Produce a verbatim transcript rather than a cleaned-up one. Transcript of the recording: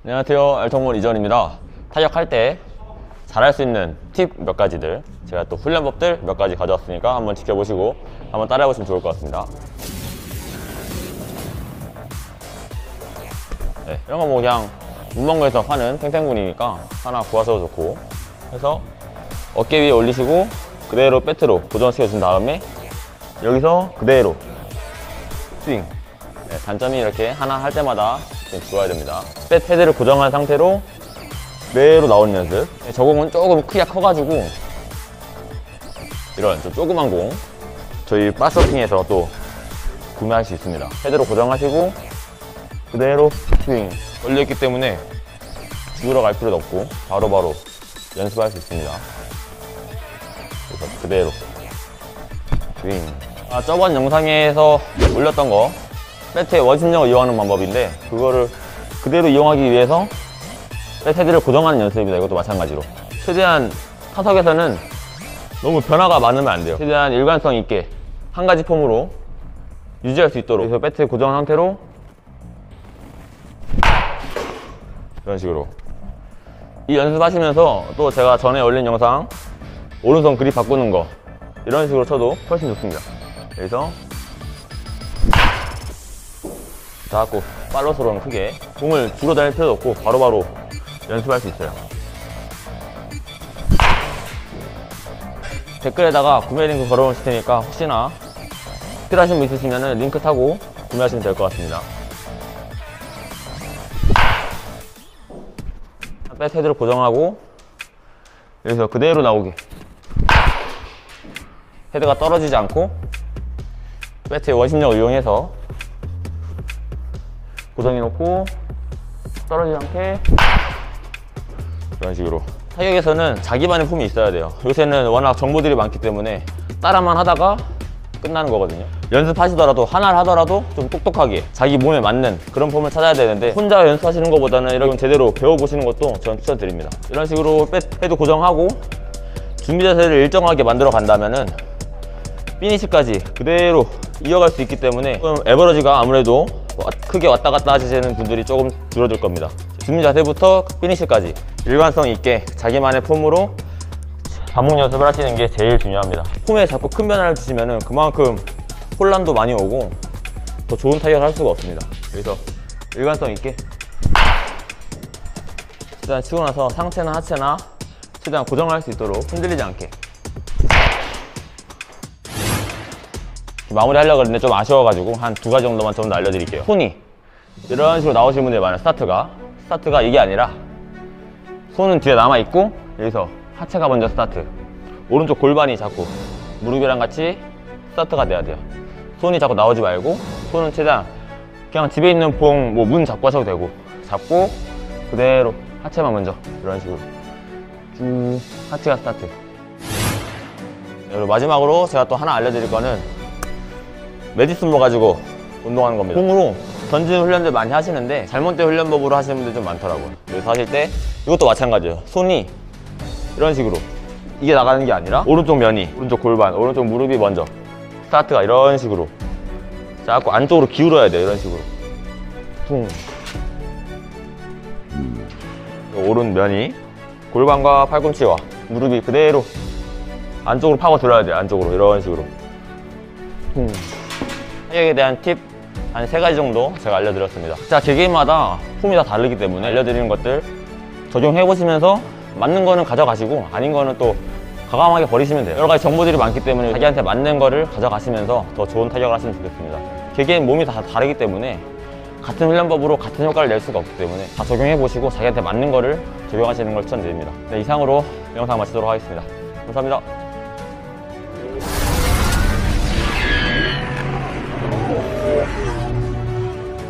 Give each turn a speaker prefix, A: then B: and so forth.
A: 안녕하세요, 알통몰 이전입니다. 타격할 때 잘할 수 있는 팁 몇 가지들, 제가 또 훈련법들 몇 가지 가져왔으니까 한번 지켜보시고 한번 따라해보시면 좋을 것 같습니다. 네, 이런 거 뭐 그냥 문방구에서 파는 탱탱군이니까 하나 구하셔도 좋고 해서 어깨 위에 올리시고 그대로 배트로 고정시켜 준 다음에 여기서 그대로 스윙. 네, 단점이 이렇게 하나 할 때마다 좀 주어야 됩니다. 배 패드를 고정한 상태로 그대로 나오는 연습. 네, 저 공은 조금 크기가 커가지고 이런 좀 조그만 공 저희 바서핑에서 또 구매할 수 있습니다. 패드로 고정하시고 그대로 스윙. 걸려있기 때문에 죽으러 갈 필요도 없고 바로바로 연습할 수 있습니다. 그래서 그대로 스윙. 아, 저번 영상에서 올렸던 거 배트의 원심력을 이용하는 방법인데 그거를 그대로 이용하기 위해서 배트 헤드를 고정하는 연습입니다. 이것도 마찬가지로 최대한 타석에서는 너무 변화가 많으면 안 돼요. 최대한 일관성 있게 한 가지 폼으로 유지할 수 있도록. 그래서 배트 고정한 상태로 이런 식으로 이 연습하시면서 또 제가 전에 올린 영상 오른손 그립 바꾸는 거 이런 식으로 쳐도 훨씬 좋습니다. 여기서 자꾸 팔로스로는 크게 공을 주로 다닐 필요도 없고 바로바로 연습할 수 있어요. 댓글에다가 구매 링크 걸어놓을 테니까 혹시나 필요하신 분 있으시면 링크 타고 구매하시면 될 것 같습니다. 백 헤드를 고정하고 여기서 그대로 나오게 헤드가 떨어지지 않고 배트의 원심력을 이용해서 고정해 놓고 떨어지지 않게 이런 식으로. 타격에서는 자기만의 폼이 있어야 돼요. 요새는 워낙 정보들이 많기 때문에 따라만 하다가 끝나는 거거든요. 연습하시더라도 하나를 하더라도 좀 똑똑하게 자기 몸에 맞는 그런 폼을 찾아야 되는데 혼자 연습하시는 것보다는 이런 제대로 배워보시는 것도 전 추천드립니다. 이런 식으로 헤드 고정하고 준비 자세를 일정하게 만들어 간다면은 피니시까지 그대로 이어갈 수 있기 때문에 좀 에버러지가 아무래도 크게 왔다 갔다 하시는 분들이 조금 줄어들 겁니다. 준비 자세부터 피니시까지 일관성 있게 자기만의 폼으로 반복 연습을 하시는 게 제일 중요합니다. 폼에 자꾸 큰 변화를 주시면 그만큼 혼란도 많이 오고 더 좋은 타격을 할 수가 없습니다. 그래서 일관성 있게 최대한 치고 나서 상체나 하체나 최대한 고정할 수 있도록 흔들리지 않게 마무리 하려고 했는데 좀 아쉬워가지고 한 두 가지 정도만 좀 더 알려드릴게요. 손이 이런 식으로 나오시는 분들이 많아요. 스타트가 스타트가 이게 아니라 손은 뒤에 남아있고 여기서 하체가 먼저 스타트. 오른쪽 골반이 자꾸 무릎이랑 같이 스타트가 돼야 돼요. 손이 자꾸 나오지 말고 손은 최대한 그냥 집에 있는 봉 뭐 문 잡고 하셔도 되고 잡고 그대로 하체만 먼저 이런 식으로 쭉 하체가 스타트. 그리고 마지막으로 제가 또 하나 알려드릴 거는 메디슨볼 가지고 운동하는 겁니다. 공으로 던지는 훈련들 많이 하시는데 잘못된 훈련법으로 하시는 분들 좀 많더라고요. 그래서 하실 때 이것도 마찬가지예요. 손이 이런 식으로 이게 나가는 게 아니라 오른쪽 면이 오른쪽 골반 오른쪽 무릎이 먼저 스타트가 이런 식으로 자꾸 안쪽으로 기울어야 돼요. 이런 식으로 퉁. 오른 면이 골반과 팔꿈치와 무릎이 그대로 안쪽으로 파고 들어야 돼요. 안쪽으로 이런 식으로 퉁. 타격에 대한 팁 한 세 가지 정도 제가 알려드렸습니다. 자, 개개인마다 폼이 다 다르기 때문에 알려드리는 것들 적용해 보시면서 맞는 거는 가져가시고 아닌 거는 또 과감하게 버리시면 돼요. 여러 가지 정보들이 많기 때문에 자기한테 맞는 거를 가져가시면서 더 좋은 타격을 하시면 좋겠습니다. 개개인 몸이 다 다르기 때문에 같은 훈련법으로 같은 효과를 낼 수가 없기 때문에 다 적용해 보시고 자기한테 맞는 거를 적용하시는 걸 추천드립니다. 네, 이상으로 영상 마치도록 하겠습니다. 감사합니다.